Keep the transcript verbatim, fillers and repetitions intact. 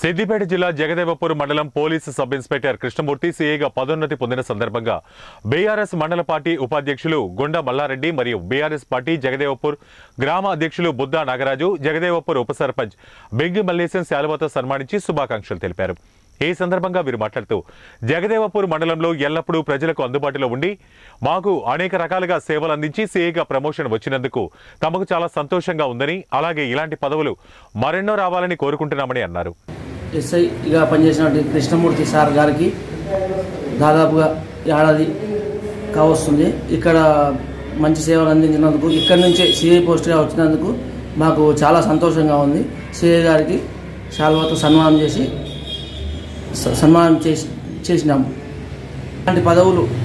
సిద్దిపేట జిల్లా జగదేవపూర్ మండలం police sub inspector Krishnamurthy సీఏగా పదోన్నతి పొందిన సందర్భంగా బీఆర్ఎస్ మండల పార్టీ ఉపాధ్యక్షులు గుండా మల్లారెడ్డి మరియు బీఆర్ఎస్ పార్టీ జగదేవపూర్ గ్రామ అధ్యక్షులు బుద్దా నాగరాజు జగదేవపూర్ ఉప సర్పంచ్ బెంగి మల్లేశం శాలువాతో సన్మానించి శుభాకాంక్షలు తెలిపారు. ఈ సందర్భంగా వీరు మాట్లాడుతూ జగదేవపూర్ మండలంలో ఎల్లప్పుడూ ప్రజలకు అందుబాటులో ఉండి మాకు అనేక రకాలుగా సేవలు అందించి సీఏగా ప్రమోషన్ వచ్చినందుకు తమకు చాలా సంతోషంగా ఉందని, అలాగే ఇలాంటి పదవులు మరెన్నో రావాలని కోరుకుంటున్నామని అన్నారు. ఎస్ఐగా పనిచేసినటువంటి కృష్ణమూర్తి సార్ గారికి దాదాపుగా ఏడాది కావస్తుంది. ఇక్కడ మంచి సేవలు అందించినందుకు, ఇక్కడి నుంచే సిఐ పోస్ట్గా వచ్చినందుకు మాకు చాలా సంతోషంగా ఉంది. సిఐ గారికి శాలువాతో సన్మానం చేసి సన్మానం చేసి చేసినాము. ఇలాంటి పదవులు